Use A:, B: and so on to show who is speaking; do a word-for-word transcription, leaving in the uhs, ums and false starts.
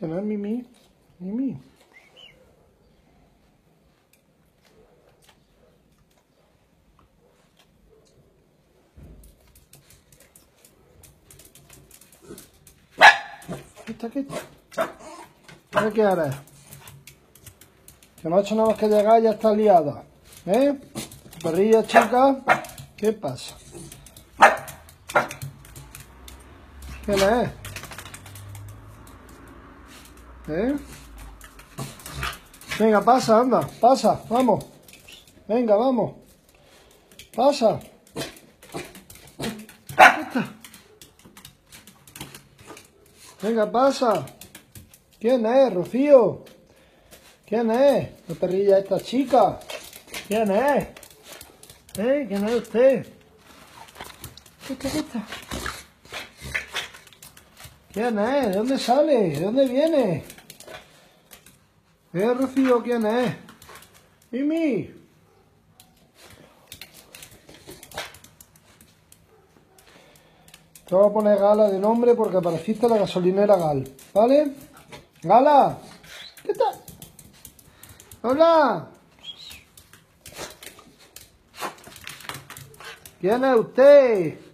A: ¿Quién es Mimi? Mimi. ¿Qué está, qué está? ¿Qué quieres? Que no ha hecho nada más que llegar y ya está liada. ¿Eh? Perrilla chica. ¿Qué pasa? ¿Quién es? ¿Eh? Venga, pasa, anda, pasa, vamos. Venga, vamos. Pasa. ¿Qué está? Venga, pasa. ¿Quién es, Rocío? ¿Quién es? La perrilla esta chica. ¿Quién es? ¿Eh? ¿Quién es usted? ¿Qué está, qué está? ¿Quién es? ¿De dónde sale? ¿De dónde viene? ¿Eh, Rocío? ¿Quién es? Mimi. Te voy a poner Gala de nombre porque apareciste en la gasolinera Gal, ¿vale? Gala, ¿qué tal? Hola. ¿Quién es usted?